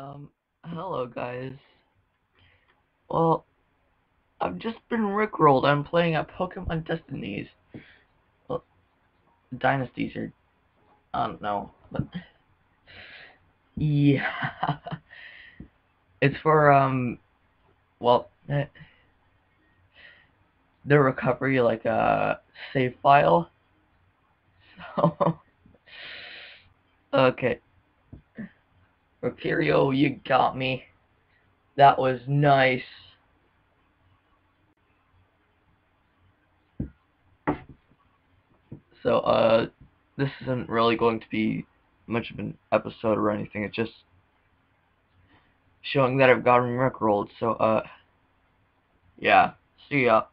Hello guys. Well, I've just been rickrolled. I'm playing at Pokemon Destinies. Well, Dynasties or I don't know, but yeah, it's for well, the recovery save file. So okay, Rukiryo, you got me. That was nice. So this isn't really going to be much of an episode or anything. It's just showing that I've gotten rickrolled. So yeah, see ya.